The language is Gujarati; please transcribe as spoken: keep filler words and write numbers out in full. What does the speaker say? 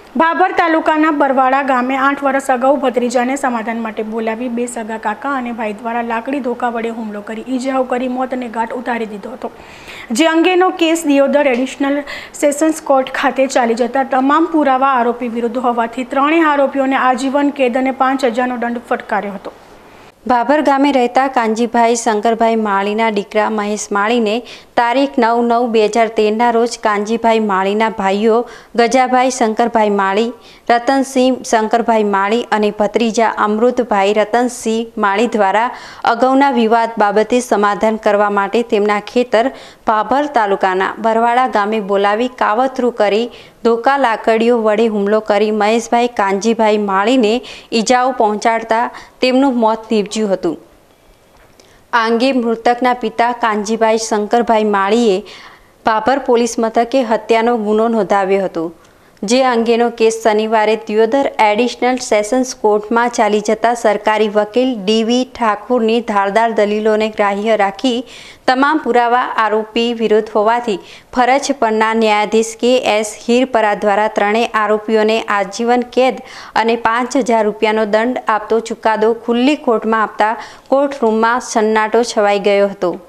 ભાભર તાલુકાના બરવાડા ગામે આઠ વર્ષ અગાઉ ભત્રીજાને સમાધાન માટે બોલાવી બે સગા કાકા અને ભાઈ દ્વારા લાકડી ધોકા વડે હુમલો કરી ઈજાઓ કરી મોતને ઘાટ ઉતારી દીધો હતો, જે અંગેનો case Deodar additional sessions court ખાતે ચાલી જતા તમામ પુરાવા આરોપી વિરુદ્ધ હોવાથી ત્રણેય આરોપીઓને આજીવન કેદ અને પાંચ હજારનો દંડ ફટકાર્યો હતો। ભાભર ગામે રહેતા કાનજીભાઈ શંકરભાઈ માળીના દીકરા મહેશ માળીને તારીખ નવ નવ બે હજાર તેરના રોજ કાનજીભાઈ માળીના ભાઈઓ ગજાભાઈ શંકરભાઈ માળી, રતનસિંહ શંકરભાઈ માળી અને ભત્રીજા અમૃતભાઈ રતનસિંહ માળી દ્વારા અગાઉના વિવાદ બાબતે સમાધાન કરવા માટે તેમના ખેતર ભાભર તાલુકાના બરવાડા ગામે બોલાવી કાવતરું કરી ધોકા લાકડીઓ વડે હુમલો કરી મહેશભાઈ કાનજીભાઈ માળીને ઈજાઓ પહોંચાડતા તેમનું મોત નીપજ્યું હતું। આ અંગે મૃતકના પિતા કાનજીભાઈ શંકરભાઈ માળીએ ભાભર પોલીસ મથકે હત્યાનો ગુનો નોંધાવ્યો હતો, જે અંગેનો કેસ શનિવારે દિયોદર એડિશનલ સેશન્સ કોર્ટમાં ચાલી જતા સરકારી વકીલ ડીવી ઠાકુરની ધારદાર દલીલોને ગ્રાહ્ય રાખી તમામ પુરાવા આરોપી વિરુદ્ધ હોવાથી ફરજ પરના ન્યાયાધીશ કે એસ હીરપરા દ્વારા ત્રણેય આરોપીઓને આજીવન કેદ અને પાંચ હજાર રૂપિયાનો દંડ આપતો ચુકાદો ખુલ્લી કોર્ટમાં આપતા કોર્ટ રૂમમાં સન્નાટો છવાઈ ગયો હતો।